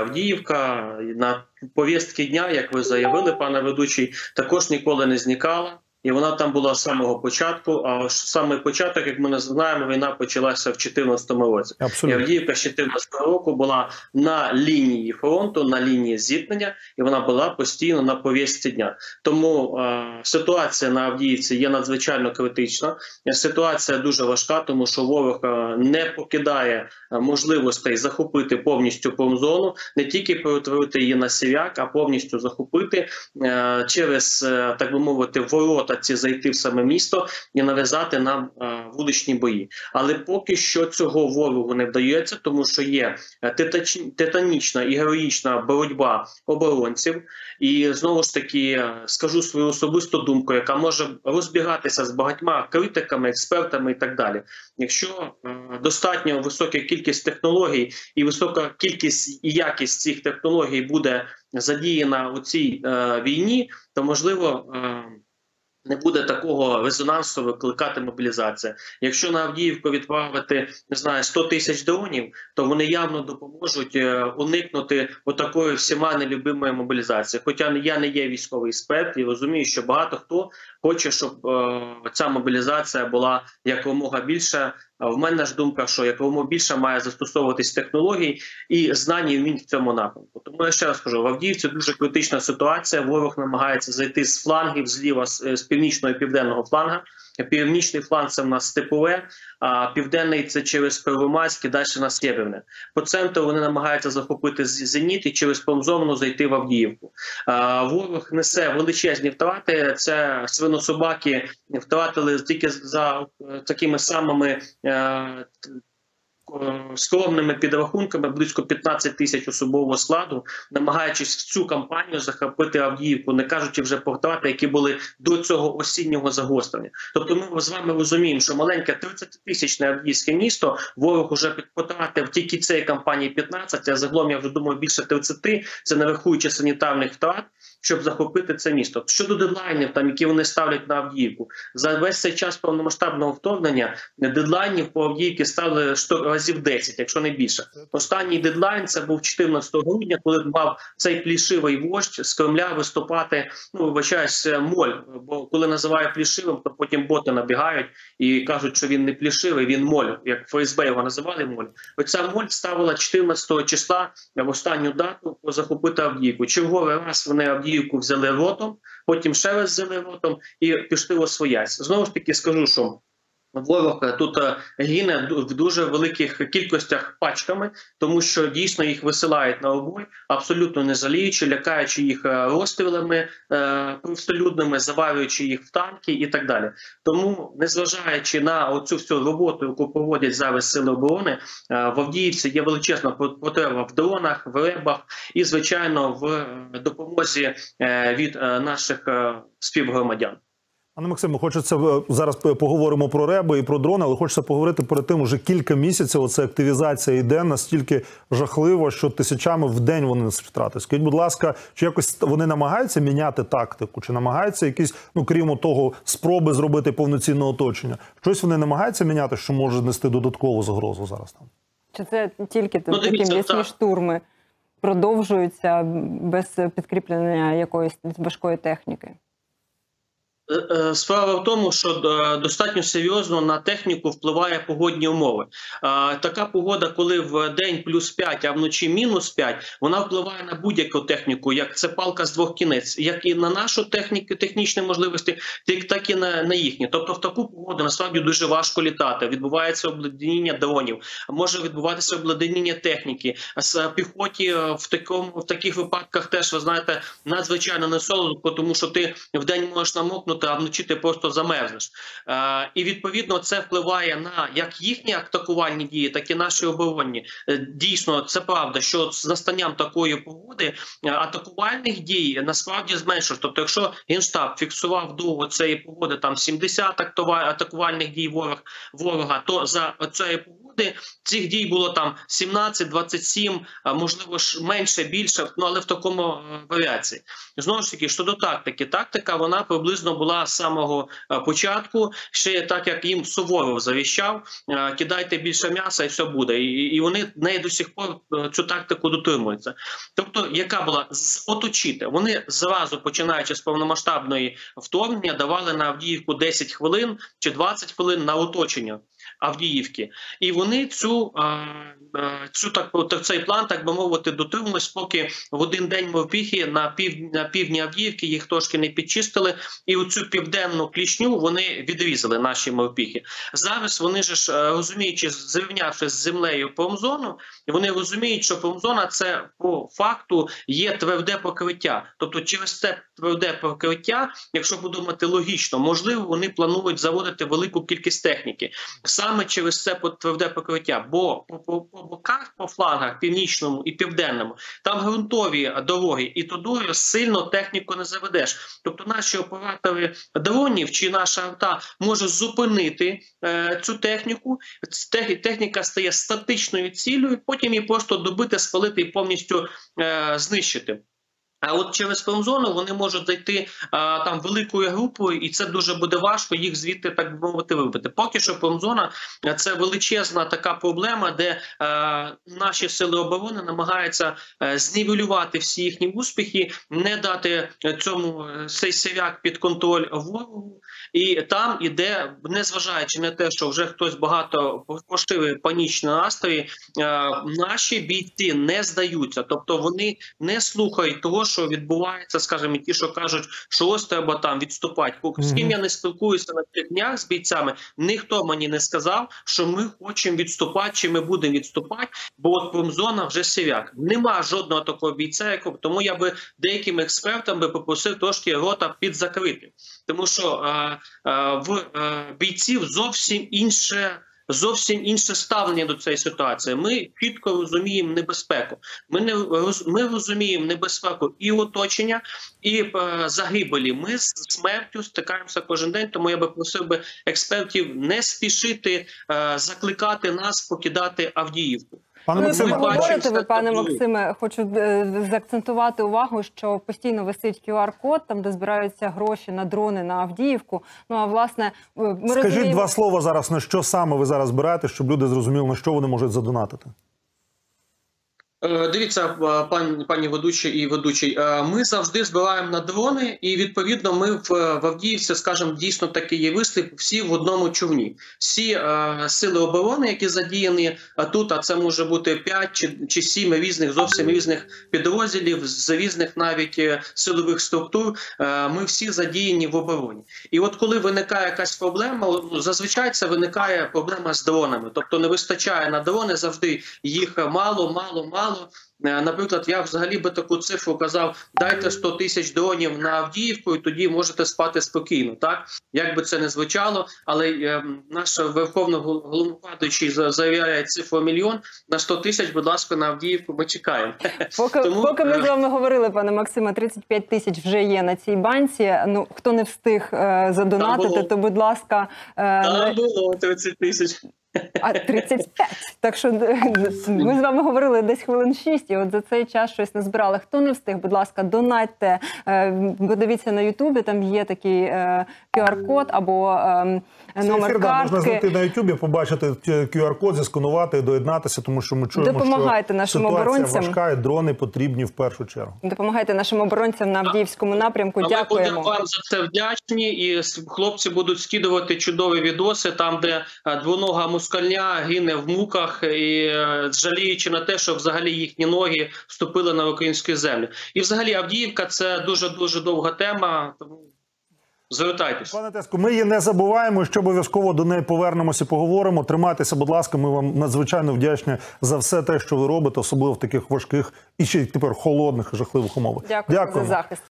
Авдіївка на повістки дня, як ви заявили, пане ведучий, також ніколи не зникала. І вона там була з самого початку, а саме початок, як ми не знаємо, війна почалася в 2014 році. Абсолютно. І Авдіївка з 2014 року була на лінії фронту, на лінії зіткнення, і вона була постійно на повістці дня. Тому ситуація на Авдіївці є надзвичайно критична. Ситуація дуже важка, тому що ворог не покидає можливостей захопити повністю промзону, не тільки перетворити її на сіряк, а повністю захопити через, так би мовити, ворота ці зайти в саме місто і нав'язати нам вуличні бої. Але поки що цього ворогу не вдається, тому що є титанічна і героїчна боротьба оборонців. І знову ж таки скажу свою особисту думку, яка може розбігатися з багатьма критиками, експертами і так далі. Якщо достатньо висока кількість технологій і висока кількість і якість цих технологій буде задіяна у цій війні, то можливо не буде такого резонансу викликати мобілізація. Якщо на Авдіївку відправити, не знаю, 100 тисяч дронів, то вони явно допоможуть уникнути отакої всіма нелюбимої мобілізації. Хоча я не є військовий експерт і розумію, що багато хто хоче, щоб ця мобілізація була якомога більша. В мене ж думка, що якомога більше має застосовуватись технологій і знань і вмінь в цьому напрямку. Тому я ще раз кажу, в Авдіївці дуже критична ситуація. Ворог намагається зайти з флангів, зліва, з північного і південного фланга. Північний фланг – це в нас Степове, а південний – це через Первомайськ і далі на Сєвєрне. По центру вони намагаються захопити Зеніт і через промзону зайти в Авдіївку. Ворог несе величезні втрати. Це свинособаки втратили тільки за такими самими скромними підрахунками близько 15 тисяч особового складу, намагаючись в цю кампанію захопити Авдіївку, не кажучи вже про втрати, які були до цього осіннього загострення. Тобто ми з вами розуміємо, що маленьке 30-тисячне Авдіївське місто ворог уже потратив тільки цієї кампанії 15, а загалом, я вже думаю, більше 30, це не рахуючи санітарних втрат, щоб захопити це місто. Щодо дедлайнів, які вони ставлять на Авдіївку, за весь цей час повномасштабного вторгнення дедлайнів по Авдіївці стали 100 разів 10, якщо не більше. Останній дедлайн – це був 14 грудня, коли мав цей плішивий вождь з Кремля виступати, вибачаюсь, моль. Бо коли називає плішивим, то потім боти набігають і кажуть, що він не плішивий, він моль. Як ФСБ його називали моль. Оця моль ставила 14 числа в останню дату захопити Авдіївку. Черговий раз вони Авдіївку взяли ротом, потім ще раз взяли ротом і пішли у Своясь. Знову ж таки скажу, що ворог тут гине в дуже великих кількостях пачками, тому що дійсно їх висилають на обой, абсолютно не жаліючи, лякаючи їх розстрілами простолюдними, заварюючи їх в танки і так далі. Тому, незважаючи на оцю всю роботу, яку проводять зараз Сили оборони, в Авдіївці є величезна потреба в дронах, в ребах і, звичайно, в допомозі від наших співгромадян. Пане Максиме, хочеться, зараз поговоримо про реби і про дрони, але хочеться поговорити перед тим, уже кілька місяців оця активізація йде настільки жахливо, що тисячами в день вони несуть втрати. Скажіть, будь ласка, чи якось вони намагаються міняти тактику, чи намагаються якісь, крім того, спроби зробити повноцінне оточення? Щось вони намагаються міняти, що може нести додаткову загрозу зараз там? Чи це тільки такі м'ясні штурми продовжуються без підкріплення якоїсь важкої техніки? Справа в тому, що достатньо серйозно на техніку впливає погодні умови. Така погода, коли в день плюс 5, а вночі мінус 5, вона впливає на будь-яку техніку, як це палка з двох кінець, як і на нашу техніку, технічні можливості, так і на їхні. Тобто в таку погоду насправді дуже важко літати, відбувається обледеніння дронів, може відбуватися обледеніння техніки. З піхоті в таких випадках теж, ви знаєте, надзвичайно не солодко, тому що ти в день можеш намокнути, а вночі ти просто замерзнеш. І відповідно це впливає на як їхні атакувальні дії, так і наші оборонні. Дійсно, це правда, що з настанням такої погоди атакувальних дій насправді зменшилось. Тобто, якщо Генштаб фіксував до цієї погоди там 70 атакувальних дій ворога, то за цієї погоди пригоди. Цих дій було там 17, 27, можливо менше, більше, але в такому варіації. Знову ж таки, щодо тактики. Тактика, вона приблизно була з самого початку, ще так, як їм Суворов завіщав, кидайте більше м'яса і все буде. І вони неї до сих пор цю тактику дотримуються. Тобто, яка була? Оточити. Вони зразу, починаючи з повномасштабної вторгнення, давали на Авдіївку 10 хвилин чи 20 хвилин на оточення Авдіївки. І вони цей план, так би мовити, дотримувались, поки в один день морпіхи на півдні Авдіївки їх трошки не підчистили, і оцю південну клішню вони відрізали, наші морпіхи. Зараз вони ж, розуміючи, зрівнявши з землею промзону, вони розуміють, що промзона – це по факту є тверде покриття. Тобто через це тверде покриття, якщо подумати логічно, можливо, вони планують заводити велику кількість техніки. Саме через це тверде покриття, бо по боках, по флангах, північному і південному, там ґрунтові дороги, і туди сильно техніку не заведеш. Тобто наші оператори дронів чи наша арта може зупинити цю техніку, техніка стає статичною цілею, потім її просто добити, спалити і повністю знищити. А от через промзону вони можуть зайти там великою групою, і це дуже буде важко їх звідти, так би мовити, вибити. Поки що промзона – це величезна така проблема, де наші сили оборони намагаються знівелювати всі їхні успіхи, не дати цей сіряк під контроль ворогу. І там іде, незважаючи на те, що вже хтось багато поширює панічні настрої, наші бійці не здаються. Тобто вони не слухають того, що відбувається, скажімо, ті, що кажуть, що ось треба там відступати. З ким я не спілкуюся на тих днях з бійцями, ніхто мені не сказав, що ми хочемо відступати, чи ми будемо відступати, бо от промзона вже сіряк. Нема жодного такого бійця, тому я би деяким експертам би попросив трошки рота підзакрити. Тому що в бійців зовсім інше ставлення до цієї ситуації. Ми чітко розуміємо небезпеку. Ми розуміємо небезпеку і оточення, і загибелі. Ми з смертю стикаємося кожен день, тому я би просив би експертів не спішити закликати нас покидати Авдіївку. Пане Максиме, пане Максиме, хочу заакцентувати увагу, що постійно висить QR-код, там, де збираються гроші на дрони на Авдіївку. Ну, а власне, ми скажіть два слова зараз, на що саме ви зараз збираєте, щоб люди зрозуміли, на що вони можуть задонатити? Дивіться, пані ведучі і ведучий, ми завжди збираємо на дрони, і відповідно ми в Авдіївці, скажімо, дійсно такий є вислів, всі в одному човні. Всі сили оборони, які задіяні тут, а це може бути 5 чи 7 різних, зовсім різних підрозділів, з різних навіть силових структур, ми всі задіяні в обороні. І от коли виникає якась проблема, зазвичай це виникає проблема з дронами. Тобто не вистачає на дрони, завжди їх мало. Наприклад, я взагалі би таку цифру казав, дайте 100 тисяч дронів на Авдіївку, і тоді можете спати спокійно, так? Як би це не звучало, але наш верховний головнокомандуючий заявляє цифру 1 мільйон, на 100 тисяч, будь ласка, на Авдіївку ми чекаємо. Поки ми з вами говорили, пане Максиме, 35 тисяч вже є на цій банці. Ну, хто не встиг задонатити, то, будь ласка... Там було 30 тисяч. А 35. Так що ми з вами говорили десь хвилин 6, і от за цей час щось не збирали. Хто не встиг, будь ласка, донатьте. Подивіться на Ютубі, там є такий QR-код або номер картки. Можна знайти на Ютубі, побачити QR-код, зісканувати, доєднатися, тому що ми чуємо, допомагайте що нашим ситуація оборонцям. важка, і дрони потрібні в першу чергу. Допомагайте нашим оборонцям на Авдіївському напрямку. Дякуємо. Ми будемо вам за це вдячні, і хлопці будуть скидувати чудові відоси, там, де двонога москальня гине в муках, і жаліючи на те, що взагалі їхні ноги вступили на українську землю. І взагалі Авдіївка – це дуже-дуже довга тема, тому звертайтесь. Пане Теску, ми її не забуваємо, що обов'язково до неї повернемося і поговоримо. Тримайтеся, будь ласка, ми вам надзвичайно вдячні за все те, що ви робите, особливо в таких важких і ще й тепер холодних і жахливих умовах. Дякую за захист.